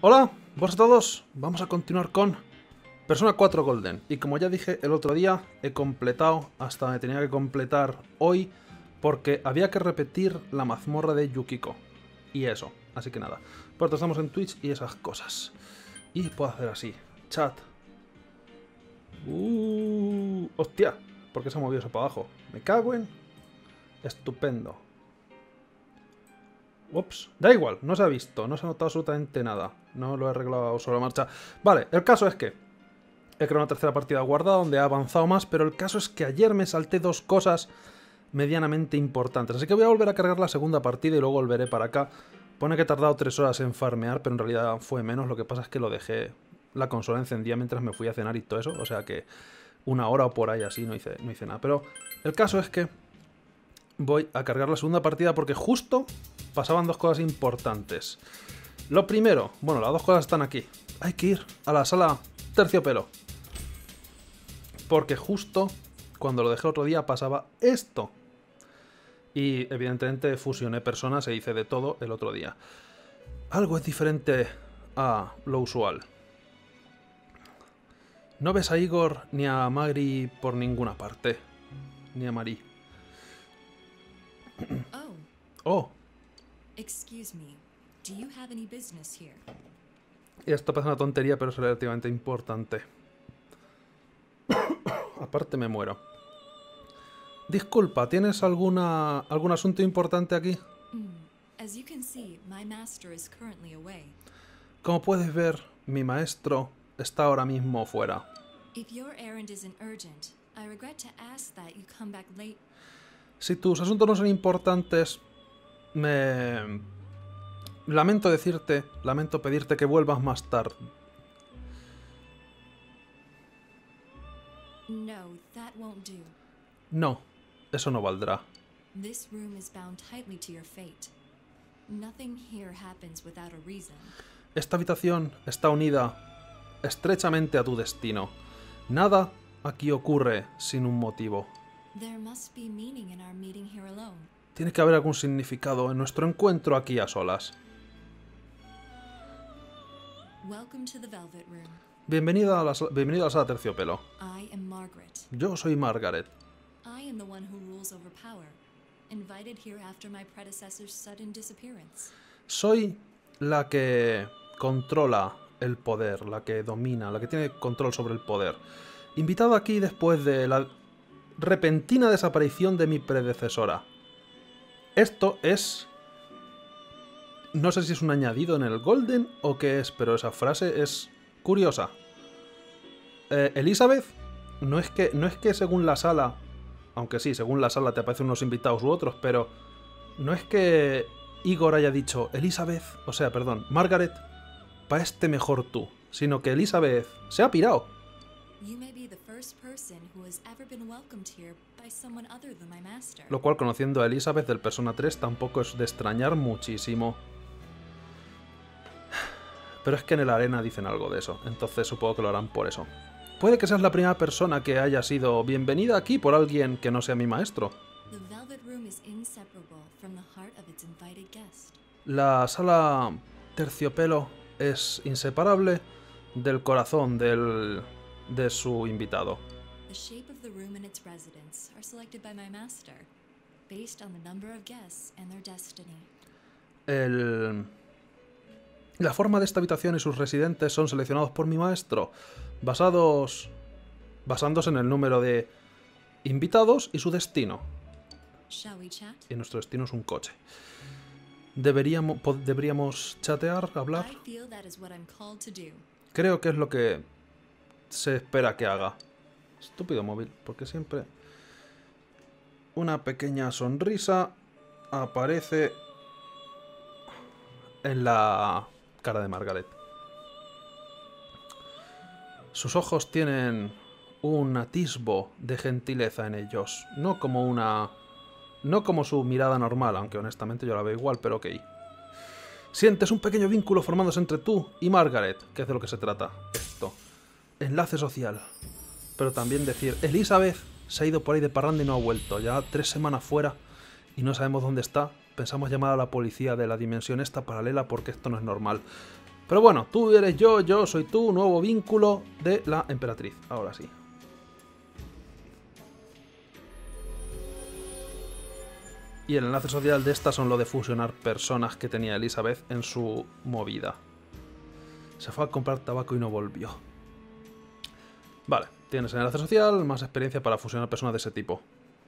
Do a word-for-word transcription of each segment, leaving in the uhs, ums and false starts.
Hola, buenas a todos. Vamos a continuar con Persona cuatro Golden. Y como ya dije el otro día, he completado hasta me tenía que completar hoy porque había que repetir la mazmorra de Yukiko. Y eso, así que nada. Por eso estamos en Twitch y esas cosas. Y puedo hacer así. Chat. Uh, hostia, ¿por qué se ha movido eso para abajo? Me cago en... Estupendo. Ups, da igual, no se ha visto, no se ha notado absolutamente nada. No lo he arreglado sobre la marcha. Vale, el caso es que he creado una tercera partida guardada donde he avanzado más, pero el caso es que ayer me salté dos cosas medianamente importantes. Así que voy a volver a cargar la segunda partida y luego volveré para acá. Pone que he tardado tres horas en farmear, pero en realidad fue menos. Lo que pasa es que lo dejé la consola encendida mientras me fui a cenar y todo eso. O sea que una hora o por ahí así no hice, no hice nada. Pero el caso es que voy a cargar la segunda partida porque justo pasaban dos cosas importantes. Lo primero, bueno, las dos cosas están aquí. Hay que ir a la sala Terciopelo. Porque justo cuando lo dejé otro día pasaba esto. Y evidentemente fusioné personas e hice de todo el otro día. Algo es diferente a lo usual. No ves a Igor ni a Magri por ninguna parte. Ni a Mari. Oh. Oh. Excuse me. Do you have any business here? Y esto parece una tontería, pero es relativamente importante. Aparte me muero. Disculpa, ¿tienes alguna algún asunto importante aquí? Mm. As you can see, my master is currently away. Como puedes ver, mi maestro está ahora mismo fuera. If your errand isn't urgent, I regret to ask that you come back late. Si tus asuntos no son importantes, me... Lamento decirte, lamento pedirte que vuelvas más tarde. No, that won't do. No, eso no valdrá. This room is bound tightly to your fate. Nothing here happens without a reason. Esta habitación está unida estrechamente a tu destino. Nada aquí ocurre sin un motivo. There must be meaning in our meeting here alone. Tiene que haber algún significado en nuestro encuentro aquí a solas. Welcome to the Velvet Room. Bienvenida a la, bienvenido a la sala Terciopelo. I am Margaret. Yo soy Margaret. I am the one who rules over power, invited here after my predecessor's sudden disappearance. Soy la que controla el poder, la que domina, la que tiene control sobre el poder. Invitado aquí después de la repentina desaparición de mi predecesora. Esto es... No sé si es un añadido en el Golden o qué es, pero esa frase es curiosa. Eh, Elizabeth, no es que, no es que según la sala, aunque sí, según la sala te aparecen unos invitados u otros, pero no es que Igor haya dicho Elizabeth, o sea, perdón, Margaret, pa' este mejor tú, sino que Elizabeth se ha pirado. You may be the first person who has ever been welcomed here by someone other than my master. Lo cual, conociendo a Elizabeth del Persona tres, tampoco es de extrañar muchísimo. Pero es que en la arena dicen algo de eso, entonces supongo que lo harán por eso. Puede que seas la primera persona que haya sido bienvenida aquí por alguien que no sea mi maestro. The Velvet Room is inseparable from the heart of its invited guest. La sala Terciopelo es inseparable del corazón del, de su invitado. The shape of the room and its residents are selected by my master, based on the number of guests and their destiny. El... La forma de esta habitación y sus residentes son seleccionados por mi maestro, basados... basándose en el número de invitados y su destino. Shall we chat? Y nuestro destino es un coche. Deberíamos, deberíamos chatear, hablar. I feel that is what I'm called to do. Creo que es lo que se espera que haga. Estúpido móvil, porque siempre una pequeña sonrisa aparece en la cara de Margaret. Sus ojos tienen un atisbo de gentileza en ellos, no como una... no como su mirada normal, aunque honestamente yo la veo igual, pero ok. Sientes un pequeño vínculo formándose entre tú y Margaret, que es de lo que se trata esto. Enlace social. Pero también decir, Elizabeth se ha ido por ahí de parranda y no ha vuelto, ya tres semanas fuera y no sabemos dónde está. Pensamos llamar a la policía de la dimensión esta paralela porque esto no es normal. Pero bueno, tú eres yo, yo soy tú, nuevo vínculo de la emperatriz. Ahora sí. Y el enlace social de esta son lo de fusionar personas que tenía Elizabeth en su movida. Se fue a comprar tabaco y no volvió. Vale, tienes el enlace social, más experiencia para fusionar personas de ese tipo.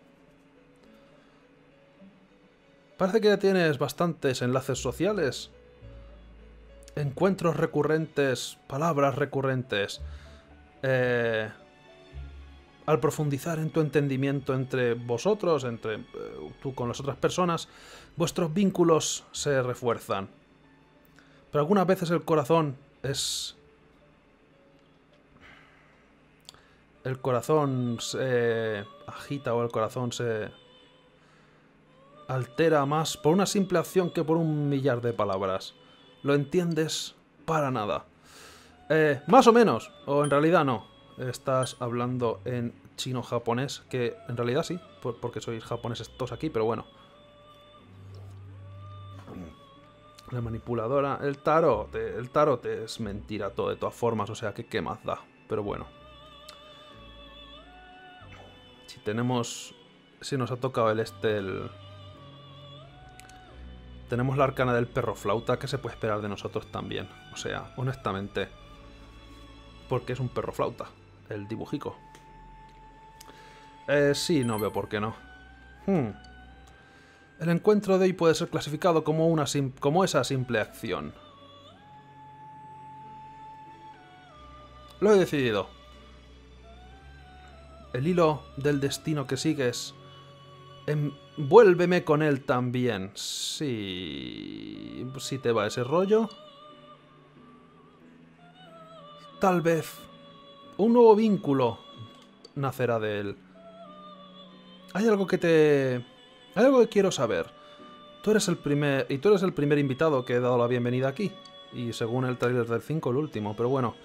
Parece que ya tienes bastantes enlaces sociales. Encuentros recurrentes, palabras recurrentes. Eh, al profundizar en tu entendimiento entre vosotros, entre eh, tú con las otras personas, vuestros vínculos se refuerzan. Pero algunas veces el corazón es... El corazón se agita o el corazón se altera más por una simple acción que por un millar de palabras. ¿Lo entiendes? Para nada. Eh, más o menos, o en realidad no. Estás hablando en chino-japonés, que en realidad sí, porque sois japoneses todos aquí, pero bueno. La manipuladora, el tarot, el tarot es mentira todo de todas formas, o sea que qué más da, pero bueno. Si tenemos, si nos ha tocado el este, el... Tenemos la arcana del perro flauta, que se puede esperar de nosotros también, o sea, honestamente, porque es un perro flauta, el dibujico. Eh, sí, no veo por qué no. Hmm. El encuentro de hoy puede ser clasificado como, una sim como esa simple acción. Lo he decidido. El hilo del destino que sigues, envuélveme con él también. Sí... Si te va ese rollo. Tal vez un nuevo vínculo nacerá de él. Hay algo que te... Hay algo que quiero saber. Tú eres el primer... Y tú eres el primer invitado que he dado la bienvenida aquí. Y según el trailer del cinco, el último. Pero bueno.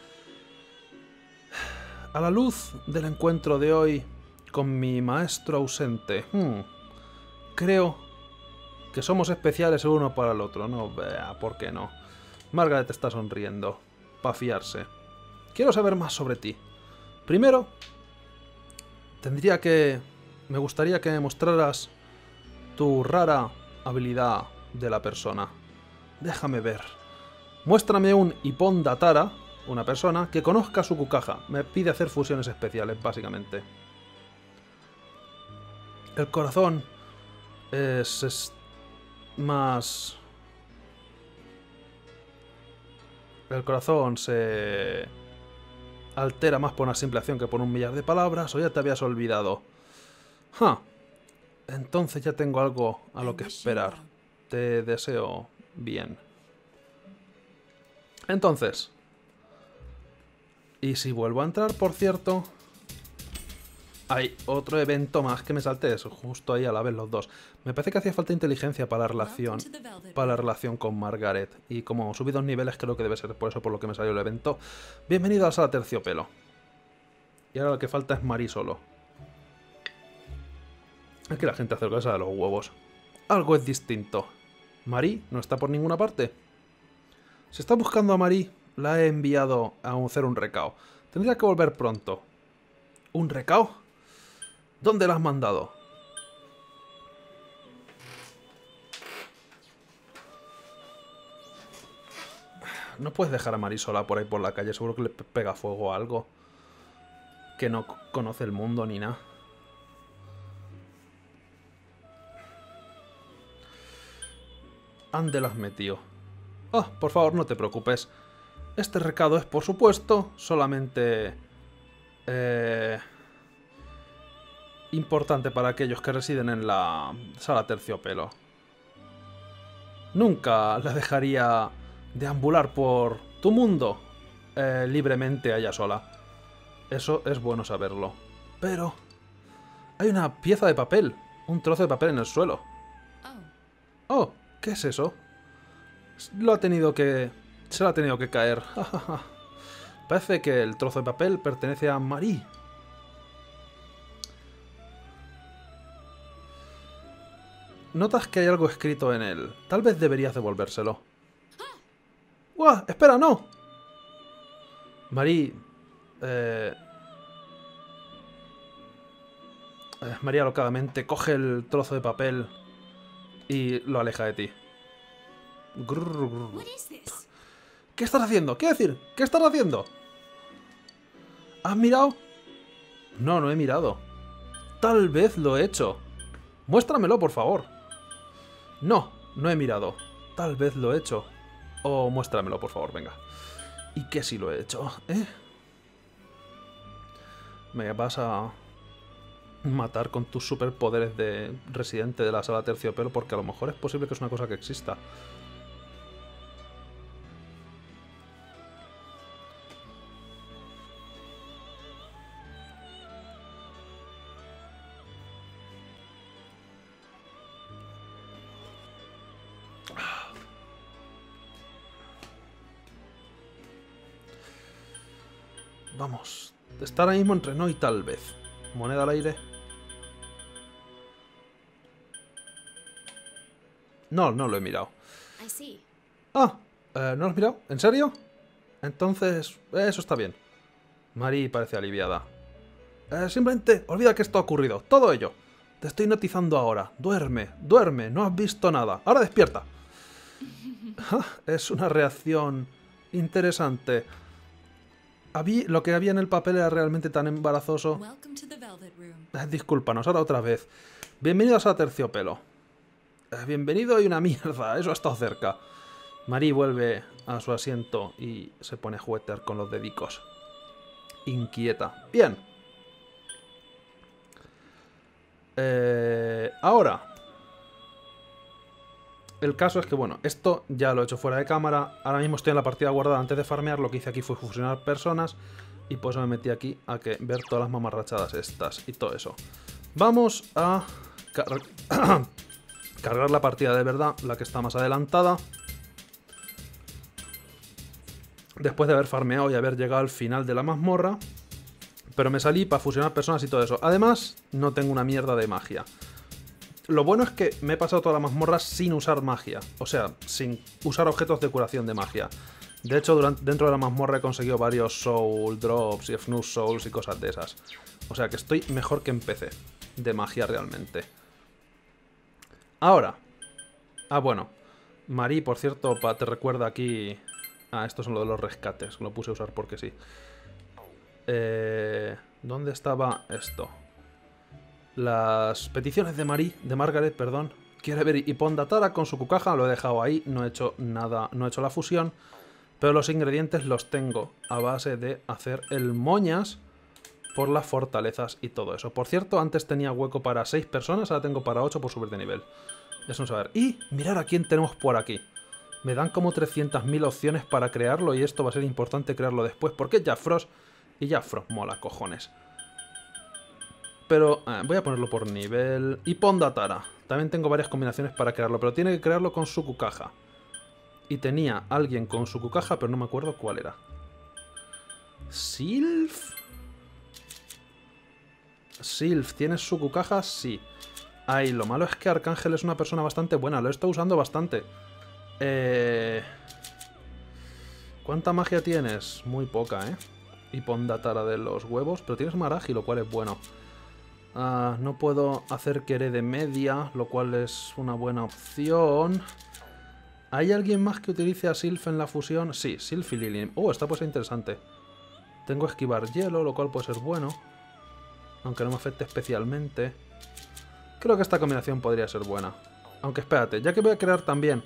A la luz del encuentro de hoy con mi maestro ausente, hmm, creo que somos especiales el uno para el otro. No, vea, ¿por qué no? Margaret está sonriendo. Pa' fiarse. Quiero saber más sobre ti. Primero, tendría que... Me gustaría que me mostraras tu rara habilidad de la persona. Déjame ver. Muéstrame un Ippon Datara, una persona, que conozca su Kukaha. Me pide hacer fusiones especiales, básicamente. El corazón es, es más... El corazón se altera más por una simple acción que por un millar de palabras, o ya te habías olvidado. Huh. Entonces ya tengo algo a lo que esperar. Te deseo bien. Entonces... Y si vuelvo a entrar, por cierto... Hay otro evento más que me salté, eso, justo ahí a la vez los dos. Me parece que hacía falta inteligencia para la relación, para la relación con Margaret. Y como subí dos niveles, creo que debe ser por eso por lo que me salió el evento. Bienvenido a la sala terciopelo. Y ahora lo que falta es Marie solo. Es que la gente hace cosa de los huevos. Algo es distinto. Marie no está por ninguna parte. Si está buscando a Marie, la he enviado a hacer un recao. Tendría que volver pronto. ¿Un recao? ¿Dónde la has mandado? No puedes dejar a Marie sola por ahí por la calle. Seguro que le pega fuego a algo. Que no conoce el mundo ni nada. ¿Ande las metió? Oh, por favor, no te preocupes. Este recado es, por supuesto, solamente... Eh... importante para aquellos que residen en la sala terciopelo. Nunca la dejaría deambular por tu mundo eh, libremente a ella sola. Eso es bueno saberlo. Pero hay una pieza de papel, un trozo de papel en el suelo. Oh, ¿qué es eso? Lo ha tenido que... Se lo ha tenido que caer. Parece que el trozo de papel pertenece a Marie. Notas que hay algo escrito en él. Tal vez deberías devolvérselo. ¡Uah! ¡Espera, no! Marie... Eh... eh, Marie alocadamente coge el trozo de papel y lo aleja de ti. Grrr, grrr. What is this? ¿Qué estás haciendo? ¿Qué decir? ¿Qué estás haciendo? ¿Has mirado? No, no he mirado. Tal vez lo he hecho. Muéstramelo, por favor. No, no he mirado. Tal vez lo he hecho. O muéstramelo, por favor, venga. ¿Y qué si lo he hecho? ¿Eh? ¿Me vas a matar con tus superpoderes de residente de la sala terciopelo? Porque a lo mejor es posible que es una cosa que exista. Vamos. Está ahora mismo entre no y tal vez. Moneda al aire. No, no lo he mirado. I see. Ah, eh, ¿no lo has mirado? ¿En serio? Entonces, eso está bien. Marie parece aliviada. Eh, simplemente olvida que esto ha ocurrido. Todo ello. Te estoy notizando ahora. Duerme, duerme. No has visto nada. Ahora despierta. Ah, es una reacción interesante. Habí- lo que había en el papel era realmente tan embarazoso. Welcome to the Velvet Room. Eh, discúlpanos, ahora otra vez. Bienvenidos a Terciopelo. Eh, bienvenido y una mierda, eso ha estado cerca. Marie vuelve a su asiento y se pone a juguetear con los dedicos. Inquieta. Bien. Eh, ahora. El caso es que, bueno, esto ya lo he hecho fuera de cámara. Ahora mismo estoy en la partida guardada antes de farmear. Lo que hice aquí fue fusionar personas. Y por eso me metí aquí a que ver todas las mamarrachadas estas y todo eso. Vamos a car cargar la partida de verdad, la que está más adelantada. Después de haber farmeado y haber llegado al final de la mazmorra. Pero me salí para fusionar personas y todo eso. Además, no tengo una mierda de magia. Lo bueno es que me he pasado toda la mazmorra sin usar magia. O sea, sin usar objetos de curación de magia. De hecho, durante, dentro de la mazmorra he conseguido varios Soul Drops y Fnus Souls y cosas de esas. O sea que estoy mejor que en P C de magia realmente. Ahora. Ah, bueno. Marie, por cierto, pa, te recuerda aquí... Ah, estos son lo de los rescates. Lo puse a usar porque sí. Eh, ¿Dónde estaba esto? Las peticiones de Marie, de Margaret, perdón. Quiere ver Ipondatara con su cucaja, lo he dejado ahí, no he hecho nada, no he hecho la fusión. Pero los ingredientes los tengo a base de hacer el moñas por las fortalezas y todo eso. Por cierto, antes tenía hueco para seis personas, ahora tengo para ocho por subir de nivel. Eso no saber. Y mirar a quién tenemos por aquí. Me dan como trescientas mil opciones para crearlo y esto va a ser importante crearlo después porque es Jack Frost y Jack Frost mola cojones. Pero eh, voy a ponerlo por nivel. Ipondatara. También tengo varias combinaciones para crearlo, pero tiene que crearlo con su cucaja. Y tenía alguien con su cucaja, pero no me acuerdo cuál era. ¿Sylph? Sylph, ¿tienes su cucaja? Sí. Ay, lo malo es que Arcángel es una persona bastante buena, lo he estado usando bastante. Eh... ¿Cuánta magia tienes? Muy poca, ¿eh? Ipondatara de los huevos, pero tienes Maragi, lo cual es bueno. Uh, no puedo hacer que herede media, lo cual es una buena opción. ¿Hay alguien más que utilice a Sylph en la fusión? Sí, Sylph y Lily. Oh, esta puede ser interesante. Tengo esquivar hielo, lo cual puede ser bueno. Aunque no me afecte especialmente. Creo que esta combinación podría ser buena. Aunque espérate, ya que voy a crear también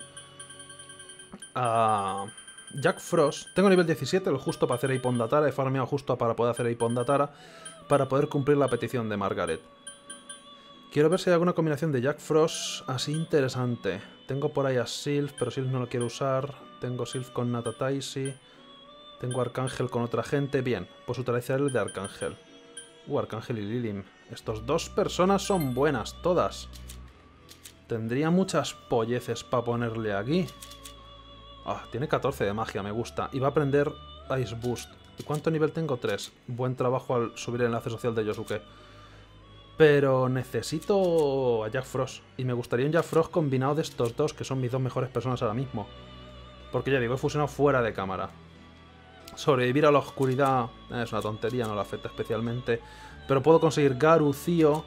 a Jack Frost. Tengo nivel diecisiete, lo justo para hacer a Ipondatara. He farmeado justo para poder hacer a Ipondatara, para poder cumplir la petición de Margaret. Quiero ver si hay alguna combinación de Jack Frost así interesante. Tengo por ahí a Sylph, pero Sylph no lo quiero usar. Tengo Sylph con Natataisi. Tengo Arcángel con otra gente. Bien, pues utilizaré el de Arcángel. Uh, Arcángel y Lilim. Estos dos personas son buenas, todas. Tendría muchas polleces para ponerle aquí. Ah, tiene catorce de magia, me gusta. Y va a aprender Ice Boost. ¿Y cuánto nivel tengo? tres. Buen trabajo al subir el enlace social de Yosuke. Pero necesito a Jack Frost. Y me gustaría un Jack Frost combinado de estos dos, que son mis dos mejores personas ahora mismo. Porque ya digo, he fusionado fuera de cámara. Sobrevivir a la oscuridad eh, es una tontería, no le afecta especialmente. Pero puedo conseguir Garu, Zio.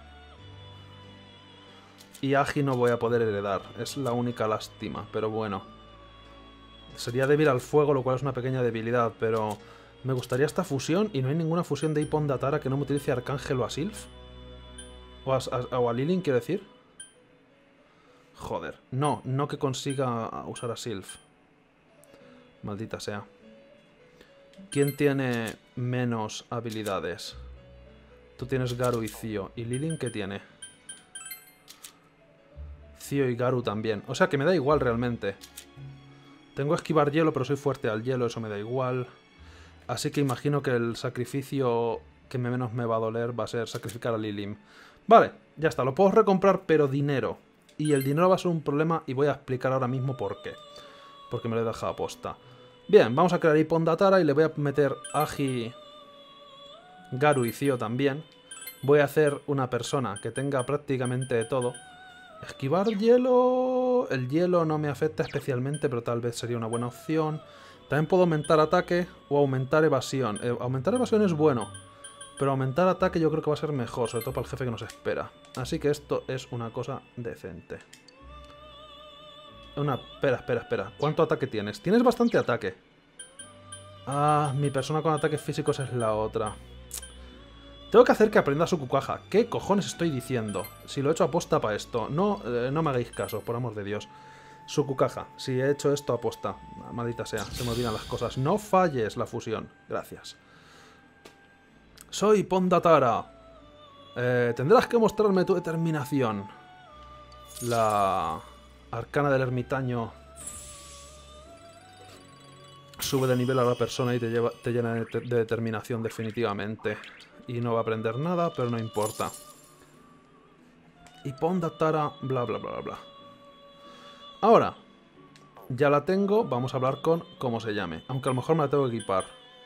Y Agi no voy a poder heredar. Es la única lástima, pero bueno. Sería débil al fuego, lo cual es una pequeña debilidad, pero... Me gustaría esta fusión y no hay ninguna fusión de Ipon Datara que no me utilice a Arcángel o a Sylph. O a, a, o a Lilin, quiero decir. Joder. No, no que consiga usar a Sylph. Maldita sea. ¿Quién tiene menos habilidades? Tú tienes Garu y Zio. ¿Y Lilin qué tiene? Zio y Garu también. O sea que me da igual realmente. Tengo esquivar hielo, pero soy fuerte al hielo, eso me da igual. Así que imagino que el sacrificio que menos me va a doler va a ser sacrificar a Lilin. Vale, ya está, lo puedo recomprar, pero dinero. Y el dinero va a ser un problema y voy a explicar ahora mismo por qué. Porque me lo he dejado a posta. Bien, vamos a crear Ipon Datara y le voy a meter Agi, Garu y Zio también. Voy a hacer una persona que tenga prácticamente de todo. Esquivar hielo... El hielo no me afecta especialmente, pero tal vez sería una buena opción. También puedo aumentar ataque o aumentar evasión. Eh, aumentar evasión es bueno, pero aumentar ataque yo creo que va a ser mejor, sobre todo para el jefe que nos espera. Así que esto es una cosa decente. Una... Espera, espera, espera. ¿Cuánto ataque tienes? Tienes bastante ataque. Ah, mi persona con ataques físicos es la otra. Tengo que hacer que aprenda su cucaja. ¿Qué cojones estoy diciendo? Si lo he hecho aposta para esto. No, eh, no me hagáis caso, por amor de Dios. Su cucaja. Si he hecho esto aposta. Maldita sea, se me olvidan las cosas. No falles la fusión. Gracias. Soy Ipon Datara. Eh, tendrás que mostrarme tu determinación. La arcana del ermitaño sube de nivel a la persona y te, lleva, te llena de, de determinación definitivamente. Y no va a aprender nada, pero no importa. Ipon Datara, bla bla bla bla. Ahora, ya la tengo, vamos a hablar con cómo se llame. Aunque a lo mejor me la tengo que equipar.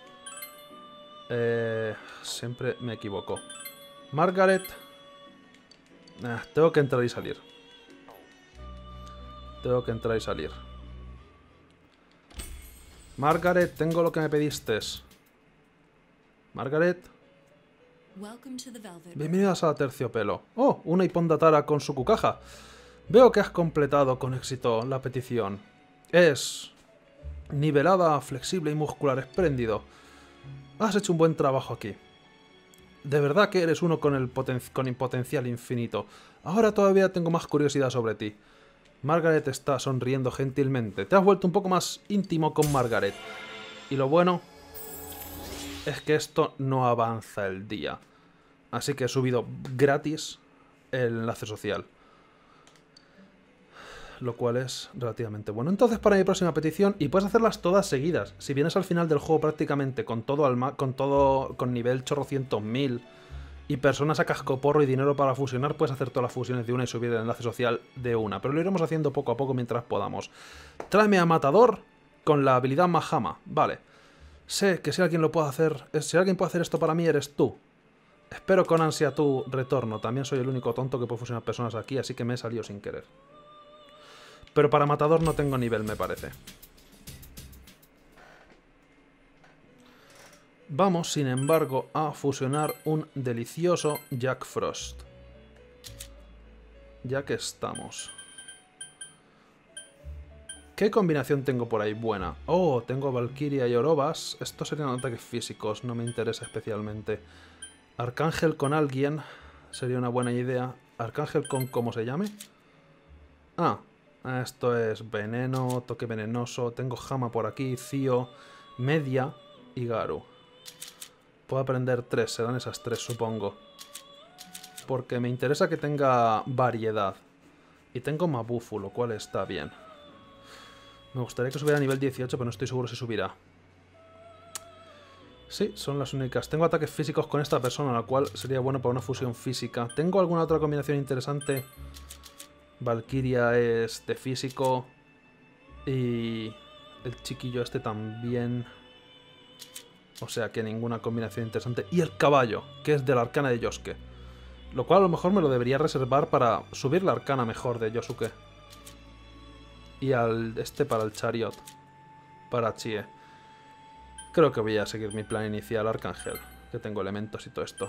Eh, siempre me equivoco. Margaret. Eh, tengo que entrar y salir. Tengo que entrar y salir. Margaret, tengo lo que me pediste. Margaret. Bienvenidas a Terciopelo. Oh, una Ipon Datara con su cucaja. Veo que has completado con éxito la petición. Es nivelada, flexible y muscular, espléndido. Has hecho un buen trabajo aquí. De verdad que eres uno con el, poten con el potencial infinito. Ahora todavía tengo más curiosidad sobre ti. Margaret está sonriendo gentilmente. Te has vuelto un poco más íntimo con Margaret. Y lo bueno es que esto no avanza el día. Así que he subido gratis el enlace social. Lo cual es relativamente bueno. Entonces, para mi próxima petición, y puedes hacerlas todas seguidas. Si vienes al final del juego prácticamente con todo alma, con todo con nivel chorrocientos mil y personas a cascoporro y dinero para fusionar, puedes hacer todas las fusiones de una y subir el enlace social de una. Pero lo iremos haciendo poco a poco mientras podamos. Tráeme a Matador con la habilidad Mahama. Vale. Sé que si alguien lo puede hacer, si alguien puede hacer esto para mí, eres tú. Espero con ansia tu retorno. También soy el único tonto que puede fusionar personas aquí, así que me he salido sin querer. Pero para Matador no tengo nivel, me parece. Vamos, sin embargo, a fusionar un delicioso Jack Frost. Ya que estamos. ¿Qué combinación tengo por ahí buena? Oh, tengo Valkyria y Orobas. Estos serían ataques físicos, no me interesa especialmente. Arcángel con alguien sería una buena idea. Arcángel con ¿cómo se llame? Ah, esto es veneno, toque venenoso. Tengo Hama por aquí, Zio, Media y Garu. Puedo aprender tres, serán esas tres, supongo. Porque me interesa que tenga variedad. Y tengo Mabufu, lo cual está bien. Me gustaría que subiera a nivel dieciocho, pero no estoy seguro si subirá. Sí, son las únicas. Tengo ataques físicos con esta persona, lo cual sería bueno para una fusión física. ¿Tengo alguna otra combinación interesante? Valkyria es de físico. Y el chiquillo este también. O sea que ninguna combinación interesante. Y el caballo, que es de la arcana de Yosuke. Lo cual a lo mejor me lo debería reservar para subir la arcana mejor de Yosuke. Y al este para el Chariot. Para Chie. Creo que voy a seguir mi plan inicial, Arcángel. Que tengo elementos y todo esto.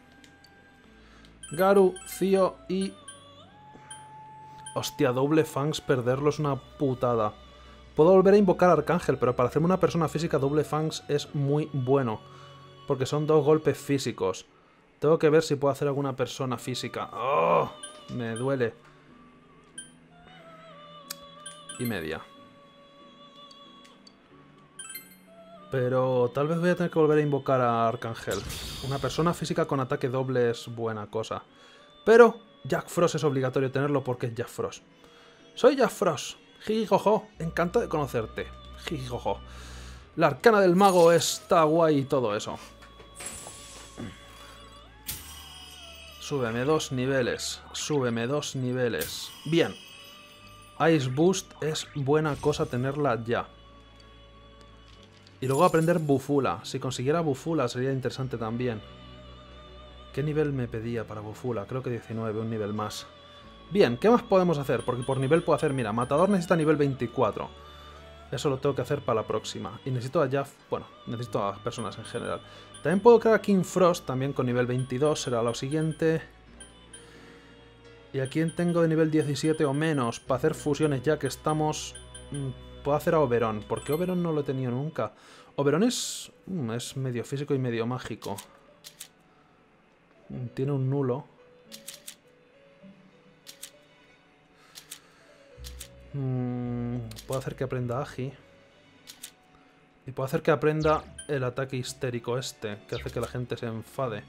Garu, Cío y... Hostia, doble Fangs, perderlo es una putada. Puedo volver a invocar a Arcángel, pero para hacerme una persona física, doble Fangs es muy bueno. Porque son dos golpes físicos. Tengo que ver si puedo hacer alguna persona física. ¡Oh! Me duele. Y media. Pero tal vez voy a tener que volver a invocar a Arcángel. Una persona física con ataque doble es buena cosa. Pero Jack Frost es obligatorio tenerlo porque es Jack Frost. Soy Jack Frost. Jijijojo, encantado de conocerte. Jijijojo. La arcana del mago está guay y todo eso. Súbeme dos niveles. Súbeme dos niveles. Bien. Ice Boost es buena cosa tenerla ya. Y luego aprender Bufula. Si consiguiera Bufula sería interesante también. ¿Qué nivel me pedía para Bufula? Creo que diecinueve, un nivel más. Bien, ¿qué más podemos hacer? Porque por nivel puedo hacer... Mira, Matador necesita nivel veinticuatro. Eso lo tengo que hacer para la próxima. Y necesito a Jaff... Bueno, necesito a personas en general. También puedo crear a King Frost, también con nivel veintidós. Será lo siguiente. ¿Y a quién tengo de nivel diecisiete o menos? Para hacer fusiones ya que estamos... Puedo hacer a Oberon, porque Oberon no lo he tenido nunca. Oberon es... es medio físico y medio mágico. Tiene un nulo. Mm, puedo hacer que aprenda Agi. Y puedo hacer que aprenda el ataque histérico este, que hace que la gente se enfade.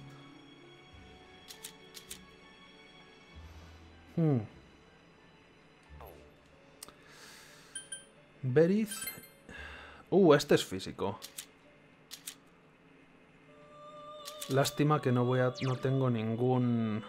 Hmm. Berith. Uh, este es físico. Lástima que no voy a... no tengo ningún...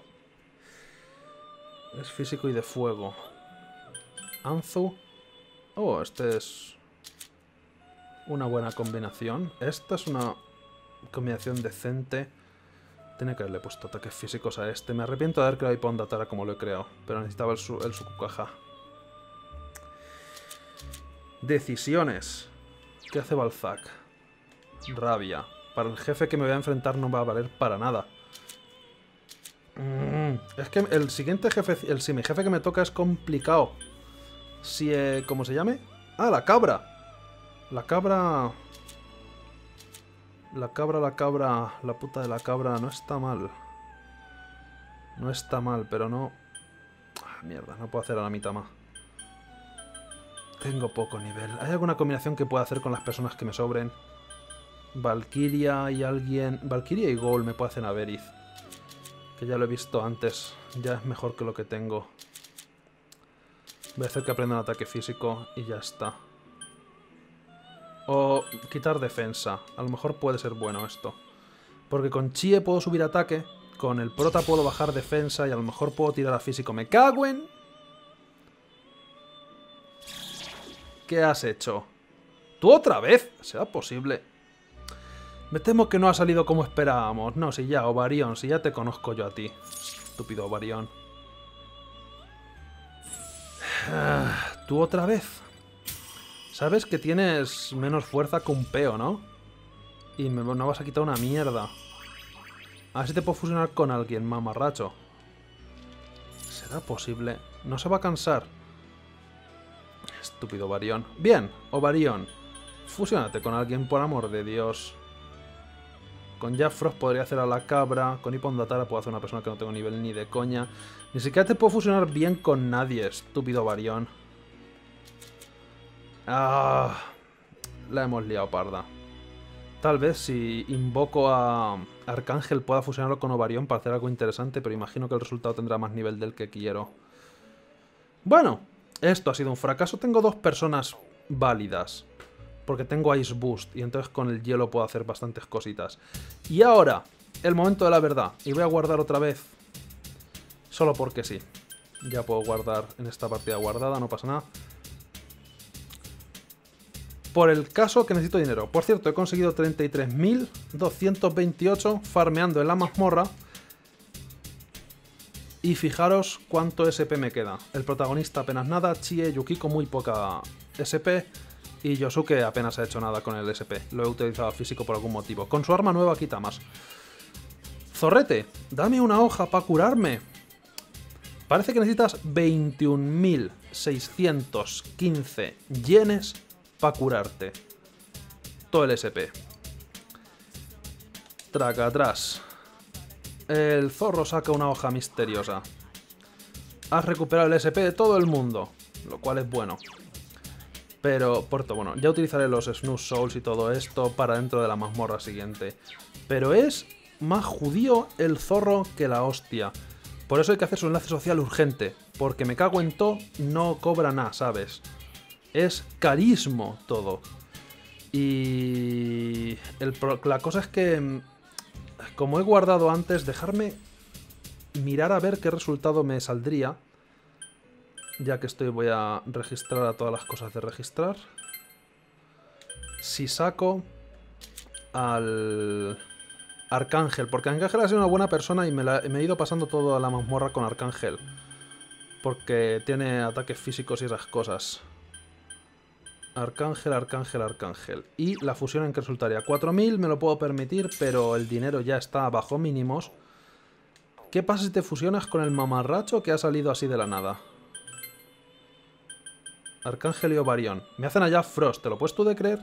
Es físico y de fuego. Anzu. Oh, este es... una buena combinación. Esta es una combinación decente. Tiene que haberle puesto ataques físicos a este. Me arrepiento de haber creado Ipondatara como lo he creado. Pero necesitaba el, su el Sukukaja. Decisiones. ¿Qué hace Balzac? Rabia. Para el jefe que me voy a enfrentar no va a valer para nada. Mm, es que el siguiente jefe... El si mi jefe que me toca es complicado. Si... Eh, ¿cómo se llame? Ah, la cabra. La cabra... La cabra, la cabra... La puta de la cabra no está mal. No está mal, pero no... Ah, mierda, no puedo hacer a la mitad más. Tengo poco nivel. ¿Hay alguna combinación que pueda hacer con las personas que me sobren? Valkyria y alguien... Valkyria y Ghoul me puede hacer a Berith. Que ya lo he visto antes. Ya es mejor que lo que tengo. Voy a hacer que aprenda un ataque físico y ya está. O quitar defensa. A lo mejor puede ser bueno esto. Porque con Chie puedo subir ataque. Con el Prota puedo bajar defensa y a lo mejor puedo tirar a físico. ¡Me cago en! ¿Qué has hecho? ¿Tú otra vez? ¿Será posible? Me temo que no ha salido como esperábamos. No, si ya, Ovarión, si ya te conozco yo a ti. Estúpido Ovarión. ¿Tú otra vez? Sabes que tienes menos fuerza que un peo, ¿no? Y me no vas a quitar una mierda. A ver si te puedo fusionar con alguien, mamarracho. ¿Será posible? No se va a cansar. Estúpido Ovarión. Bien, Ovarión. Fusiónate con alguien, por amor de Dios. Con Jack Frost podría hacer a la cabra. Con Ipondatara puedo hacer una persona que no tengo nivel ni de coña. Ni siquiera te puedo fusionar bien con nadie, estúpido Ovarión. Ah, la hemos liado parda. Tal vez si invoco a Arcángel pueda fusionarlo con Ovarión para hacer algo interesante, pero imagino que el resultado tendrá más nivel del que quiero. Bueno, esto ha sido un fracaso. Tengo dos personas válidas. Porque tengo Ice Boost y entonces con el hielo puedo hacer bastantes cositas. Y ahora, el momento de la verdad. Y voy a guardar otra vez. Solo porque sí. Ya puedo guardar en esta partida guardada, no pasa nada. Por el caso que necesito dinero. Por cierto, he conseguido treinta y tres mil doscientos veintiocho farmeando en la mazmorra. Y fijaros cuánto S P me queda. El protagonista apenas nada, Chie, Yukiko muy poca S P y Yosuke apenas ha hecho nada con el S P. Lo he utilizado físico por algún motivo. Con su arma nueva quita más. Zorrete, dame una hoja para curarme. Parece que necesitas veintiún mil seiscientos quince yenes para curarte. Todo el S P. Traca atrás. El zorro saca una hoja misteriosa. Has recuperado el S P de todo el mundo, lo cual es bueno. Pero, por esto, bueno, ya utilizaré los Snooze Souls y todo esto para dentro de la mazmorra siguiente. Pero es más judío el zorro que la hostia. Por eso hay que hacer su enlace social urgente. Porque me cago en todo, no cobra nada, ¿sabes? Es carismo todo. Y... El pro... la cosa es que... Como he guardado antes, dejarme mirar a ver qué resultado me saldría. Ya que estoy, voy a registrar a todas las cosas de registrar. Si saco al Arcángel, porque Arcángel ha sido una buena persona y me, la, me he ido pasando toda la mazmorra con Arcángel. Porque tiene ataques físicos y esas cosas. Arcángel, Arcángel, Arcángel. Y la fusión en que resultaría. cuatro mil me lo puedo permitir, pero el dinero ya está bajo mínimos. ¿Qué pasa si te fusionas con el mamarracho que ha salido así de la nada? Arcángel y Ovarión. Me hacen allá Frost, ¿te lo puedes tú de creer?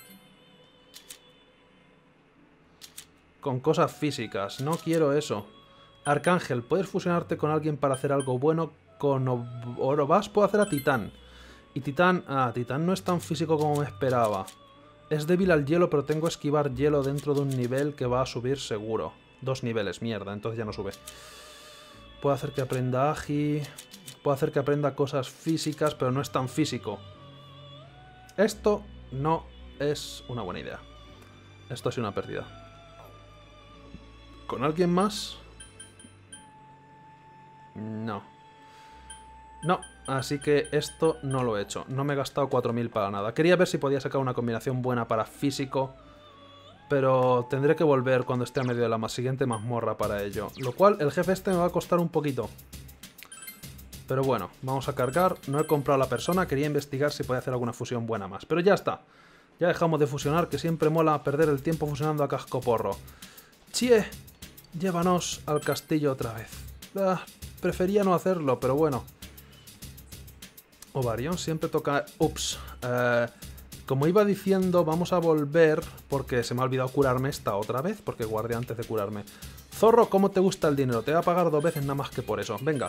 Con cosas físicas. No quiero eso. Arcángel, ¿puedes fusionarte con alguien para hacer algo bueno? Con Orobas puedo hacer a Titán. Y Titán... Ah, Titán no es tan físico como me esperaba. Es débil al hielo, pero tengo que esquivar hielo dentro de un nivel que va a subir seguro. Dos niveles, mierda, entonces ya no sube. Puedo hacer que aprenda Agi. Puedo hacer que aprenda cosas físicas, pero no es tan físico. Esto no es una buena idea. Esto ha sido una pérdida. ¿Con alguien más? No. No. Así que esto no lo he hecho. No me he gastado cuatro mil para nada. Quería ver si podía sacar una combinación buena para físico. Pero tendré que volver cuando esté a medio de la más siguiente mazmorra para ello. Lo cual, el jefe este me va a costar un poquito. Pero bueno, vamos a cargar. No he comprado a la persona. Quería investigar si podía hacer alguna fusión buena más. Pero ya está. Ya dejamos de fusionar, que siempre mola perder el tiempo fusionando a cascoporro. Chie, llévanos al castillo otra vez. Ah, prefería no hacerlo, pero bueno. Ovarión siempre toca... Ups. Eh, como iba diciendo, vamos a volver porque se me ha olvidado curarme esta otra vez, porque guardé antes de curarme. Zorro, ¿cómo te gusta el dinero? Te voy a pagar dos veces nada más que por eso. Venga.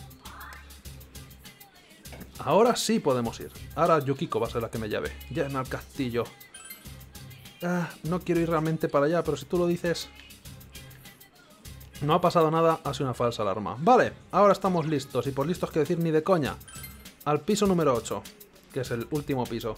Ahora sí podemos ir. Ahora Yukiko va a ser la que me lleve. Llévame al castillo. Ah, no quiero ir realmente para allá, pero si tú lo dices... No ha pasado nada, ha sido una falsa alarma. Vale, ahora estamos listos. Y por listos que decir ni de coña. Al piso número ocho, que es el último piso.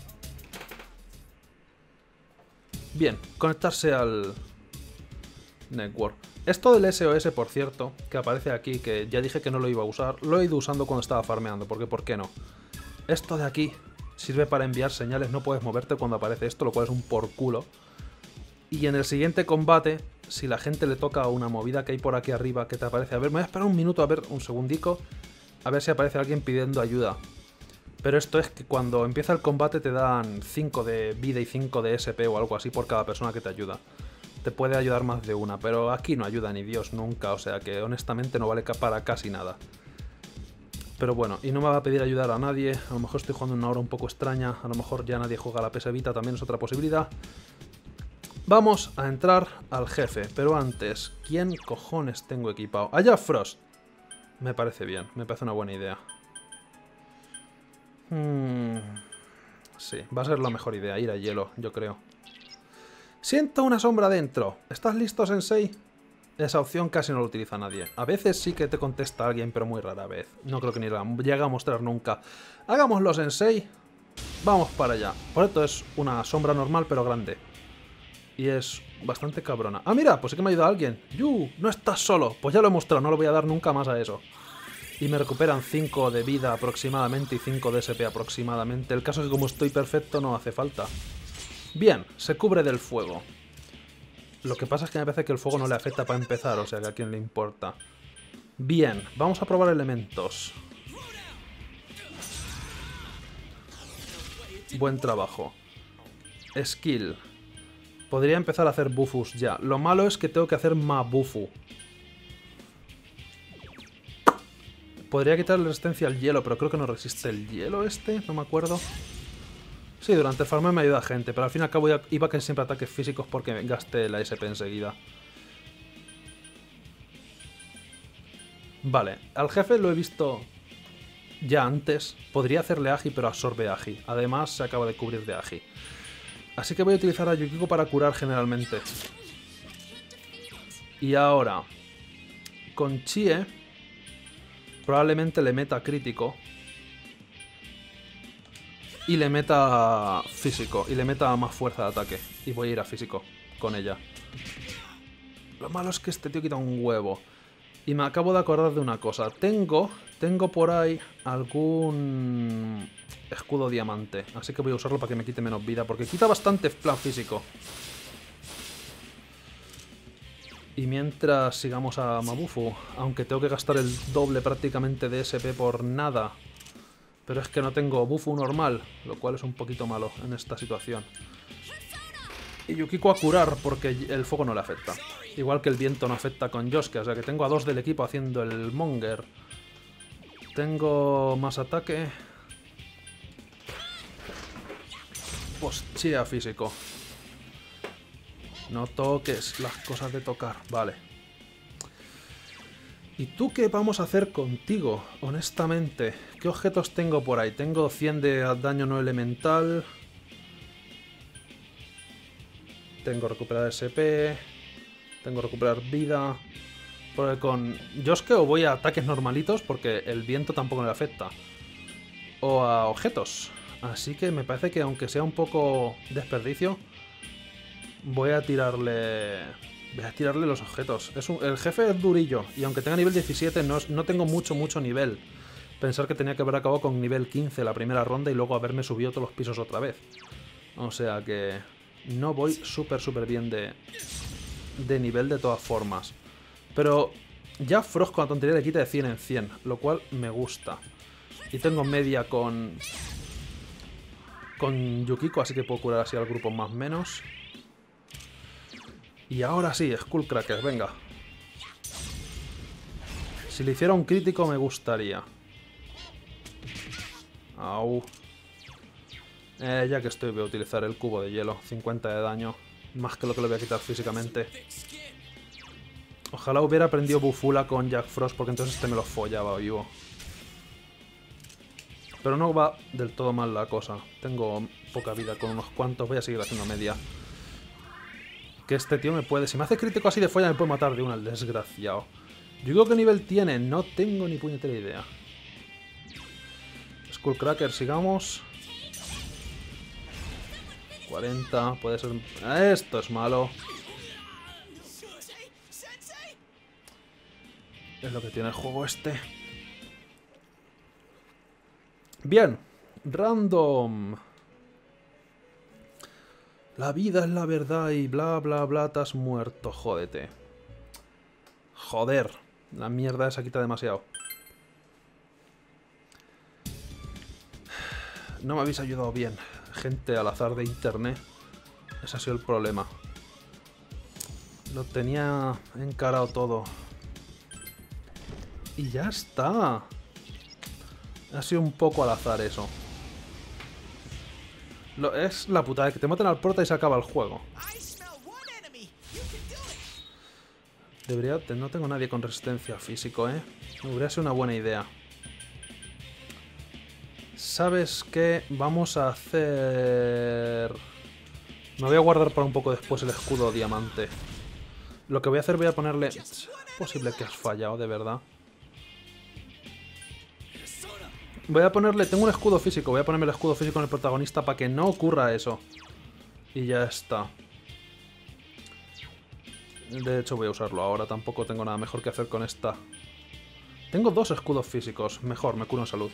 Bien, conectarse al network. Esto del S O S, por cierto, que aparece aquí, que ya dije que no lo iba a usar, lo he ido usando cuando estaba farmeando, porque ¿por qué no? Esto de aquí sirve para enviar señales, no puedes moverte cuando aparece esto, lo cual es un por culo. Y en el siguiente combate, si la gente le toca una movida que hay por aquí arriba que te aparece... A ver, me voy a esperar un minuto, a ver, un segundico... A ver si aparece alguien pidiendo ayuda. Pero esto es que cuando empieza el combate te dan cinco de vida y cinco de S P o algo así por cada persona que te ayuda. Te puede ayudar más de una, pero aquí no ayuda ni Dios nunca, o sea que honestamente no vale para casi nada. Pero bueno, y no me va a pedir ayudar a nadie, a lo mejor estoy jugando en una hora un poco extraña, a lo mejor ya nadie juega a la P S Vita, también es otra posibilidad. Vamos a entrar al jefe, pero antes, ¿quién cojones tengo equipado? ¡Allá Frost! Me parece bien, me parece una buena idea. Hmm. Sí, va a ser la mejor idea, ir a hielo, yo creo. Siento una sombra dentro. ¿Estás listo, Sensei? Esa opción casi no la utiliza nadie. A veces sí que te contesta alguien, pero muy rara vez. No creo que ni la llegue a mostrar nunca. Hagámoslo, Sensei. Vamos para allá. Por esto es una sombra normal, pero grande. Y es bastante cabrona. ¡Ah, mira! Pues sí que me ha ayudado alguien. ¡Yu! ¡No estás solo! Pues ya lo he mostrado, no lo voy a dar nunca más a eso. Y me recuperan cinco de vida aproximadamente y cinco de S P aproximadamente. El caso es que como estoy perfecto no hace falta. Bien, se cubre del fuego. Lo que pasa es que me parece que el fuego no le afecta para empezar, o sea que a quién le importa. Bien, vamos a probar elementos. Buen trabajo. Skill. Podría empezar a hacer bufus ya. Lo malo es que tengo que hacer más bufu. Podría quitarle resistencia al hielo, pero creo que no resiste el hielo este, no me acuerdo. Sí, durante el farmeo me ayuda gente, pero al fin y al cabo iba a que siempre ataques físicos porque gaste la S P enseguida. Vale, al jefe lo he visto ya antes. Podría hacerle agi, pero absorbe agi. Además, se acaba de cubrir de agi. Así que voy a utilizar a Yukiko para curar generalmente. Y ahora, con Chie, probablemente le meta crítico. Y le meta físico. Y le meta más fuerza de ataque. Y voy a ir a físico con ella. Lo malo es que este tío quita un huevo. Y me acabo de acordar de una cosa. Tengo, tengo por ahí algún escudo diamante. Así que voy a usarlo para que me quite menos vida. Porque quita bastante plan físico. Y mientras sigamos a Mabufu. Aunque tengo que gastar el doble prácticamente de S P por nada. Pero es que no tengo Bufu normal. Lo cual es un poquito malo en esta situación. Y Yukiko a curar porque el fuego no le afecta. Igual que el viento no afecta con Yosuke. O sea que tengo a dos del equipo haciendo el Monger. Tengo más ataque. Pues chía físico. No toques las cosas de tocar. Vale. ¿Y tú qué vamos a hacer contigo? Honestamente. ¿Qué objetos tengo por ahí? Tengo cien de daño no elemental. Tengo recuperar S P. Tengo recuperar vida. Porque con Yosuke o voy a ataques normalitos porque el viento tampoco le afecta. O a objetos. Así que me parece que aunque sea un poco desperdicio, voy a tirarle... Voy a tirarle los objetos. Es un... El jefe es durillo. Y aunque tenga nivel diecisiete, no, no tengo mucho, mucho nivel. Pensar que tenía que haber acabado con nivel quince la primera ronda y luego haberme subido todos los pisos otra vez. O sea que... No voy súper, súper bien de... de nivel de todas formas. Pero ya Frost con la tontería le quita de cien en cien, lo cual me gusta. Y tengo media con... con Yukiko, así que puedo curar así al grupo más o menos. Y ahora sí, Skullcracker, venga. Si le hiciera un crítico me gustaría. Au. Eh, ya que estoy voy a utilizar el cubo de hielo. cincuenta de daño. Más que lo que le voy a quitar físicamente. Ojalá hubiera aprendido Bufula con Jack Frost, porque entonces este me lo follaba vivo. Pero no va del todo mal la cosa. Tengo poca vida con unos cuantos. Voy a seguir haciendo media. Que este tío me puede... Si me hace crítico así de folla me puede matar de una, el desgraciado. Yo digo qué nivel tiene. No tengo ni puñetera idea. Skullcracker, sigamos. cuarenta, puede ser... Esto es malo. Es lo que tiene el juego este. Bien. Random. La vida es la verdad y bla bla bla, te has muerto, jódete. Joder. La mierda esa quita demasiado. No me habéis ayudado bien. Gente al azar de internet. Ese ha sido el problema. Lo tenía encarado todo. Y ya está. Ha sido un poco al azar eso. Lo, es la putada, que te maten al prota y se acaba el juego. Debería... No tengo nadie con resistencia físico, ¿eh? Debería ser una buena idea. ¿Sabes qué? Vamos a hacer... Me voy a guardar para un poco después el escudo diamante. Lo que voy a hacer, voy a ponerle... Es posible que has fallado, de verdad. Voy a ponerle... Tengo un escudo físico. Voy a ponerme el escudo físico en el protagonista para que no ocurra eso. Y ya está. De hecho, voy a usarlo ahora. Tampoco tengo nada mejor que hacer con esta. Tengo dos escudos físicos. Mejor, me curo en salud.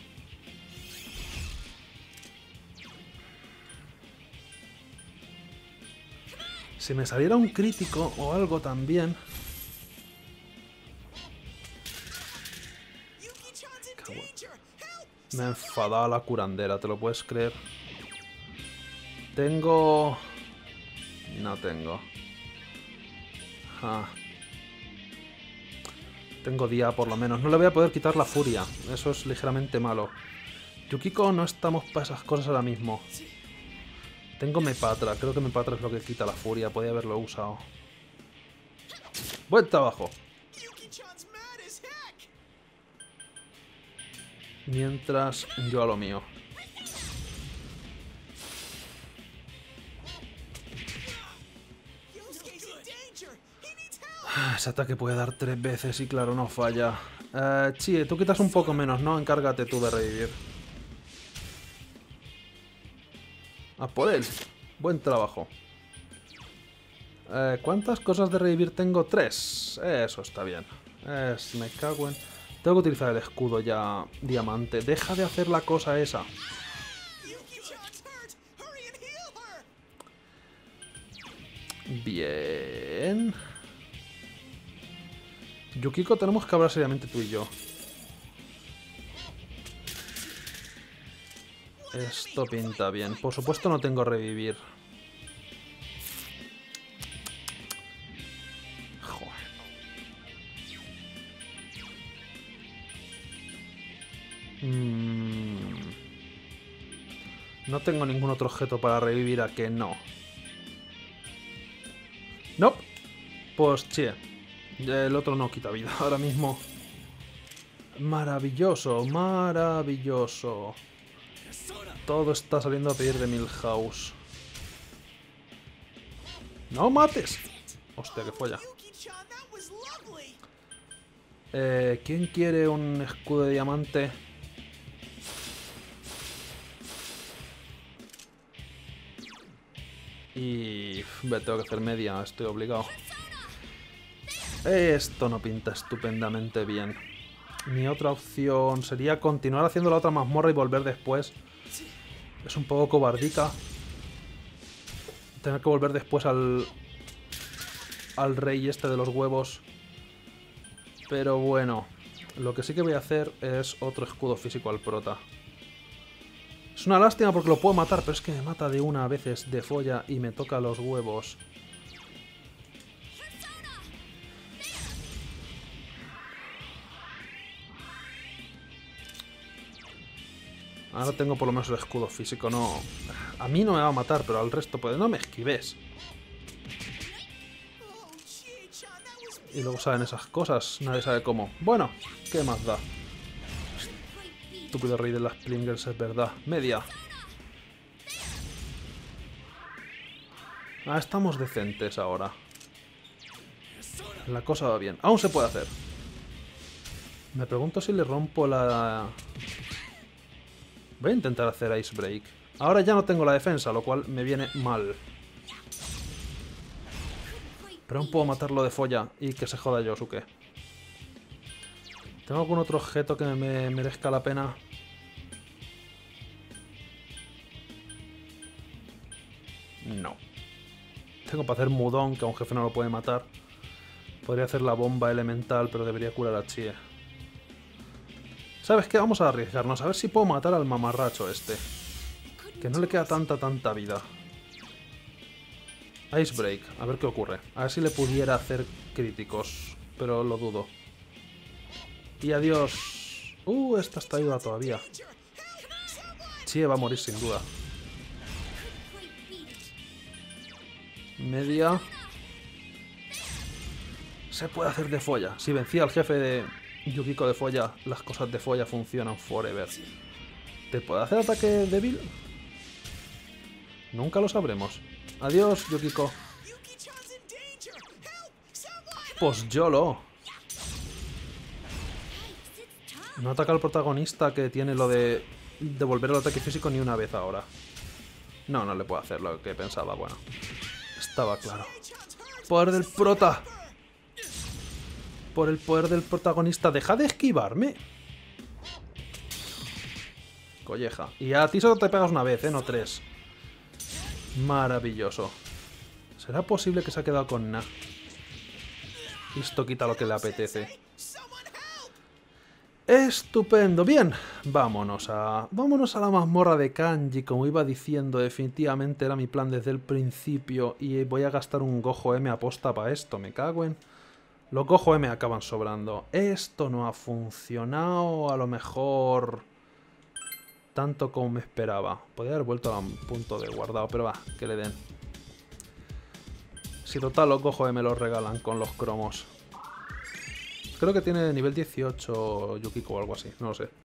Si me saliera un crítico o algo también... Me ha enfadado la curandera, ¿te lo puedes creer? Tengo... No tengo. Ah. Tengo día por lo menos. No le voy a poder quitar la furia. Eso es ligeramente malo. Yukiko no estamos para esas cosas ahora mismo. Tengo Mepatra. Creo que Mepatra es lo que quita la furia. Podría haberlo usado. Buen trabajo. Mientras yo a lo mío. Ese ataque puede dar tres veces y claro, no falla. Eh, Chie, tú quitas un poco menos, ¿no? Encárgate tú de revivir. A por él. Buen trabajo. Eh, ¿Cuántas cosas de revivir tengo? Tres. Eso está bien. Es, me cago en... Tengo que utilizar el escudo ya diamante. Deja de hacer la cosa esa. Bien. Yukiko, tenemos que hablar seriamente tú y yo. Esto pinta bien. Por supuesto no tengo revivir. Joder. Mm. No tengo ningún otro objeto para revivir, ¿a que no? No. Pues chie. El otro no quita vida ahora mismo. Maravilloso, maravilloso. Todo está saliendo a pedir de Milhouse. ¡No mates! Hostia, que folla. Eh, ¿Quién quiere un escudo de diamante? Y... Ve, tengo que hacer media, estoy obligado. Esto no pinta estupendamente bien. Mi otra opción sería continuar haciendo la otra mazmorra y volver después. Es un poco cobardica. Tener que volver después al... al rey este de los huevos. Pero bueno. Lo que sí que voy a hacer es otro escudo físico al prota. Es una lástima porque lo puedo matar, pero es que me mata de una a veces de folla y me toca los huevos. Ahora tengo por lo menos el escudo físico, no... A mí no me va a matar, pero al resto puede... No me esquives. Y luego saben esas cosas, nadie sabe cómo. Bueno, ¿qué más da? Estúpido rey de las Pringles, es verdad. Media. Ah, estamos decentes ahora. La cosa va bien. Aún se puede hacer. Me pregunto si le rompo la... Voy a intentar hacer Ice Break. Ahora ya no tengo la defensa, lo cual me viene mal. Pero aún puedo matarlo de folla y que se joda Yosuke. ¿Tengo algún otro objeto que me merezca la pena? No. Tengo para hacer Mudon, que a un jefe no lo puede matar. Podría hacer la bomba elemental, pero debería curar a Chie. ¿Sabes qué? Vamos a arriesgarnos. A ver si puedo matar al mamarracho este. Que no le queda tanta, tanta vida. Ice Break. A ver qué ocurre. A ver si le pudiera hacer críticos. Pero lo dudo. Y adiós. Uh, esta está viva todavía. Chie va a morir sin duda. Media. Se puede hacer de folla. Si vencía al jefe de Yukiko de folla, las cosas de folla funcionan forever. ¿Te puede hacer ataque débil? Nunca lo sabremos. Adiós, Yukiko. Pues YOLO. No ataca al protagonista que tiene lo de devolver el ataque físico ni una vez ahora. No, no le puedo hacer lo que pensaba. Bueno, estaba claro. Poder del prota. Por el poder del protagonista. ¡Deja de esquivarme! Colleja. Y a ti solo te pegas una vez, ¿eh? No tres. Maravilloso. ¿Será posible que se ha quedado con Na? Esto quita lo que le apetece. Estupendo, bien, vámonos a vámonos a la mazmorra de Kanji, como iba diciendo, definitivamente era mi plan desde el principio y voy a gastar un Gojo M aposta para esto, me cago en... Los Gojo M acaban sobrando. Esto no ha funcionado, a lo mejor... tanto como me esperaba. Podría haber vuelto a un punto de guardado, pero va, que le den. Si total los Gojo M los regalan con los cromos. Creo que tiene nivel dieciocho Yukiko o algo así, no lo sé.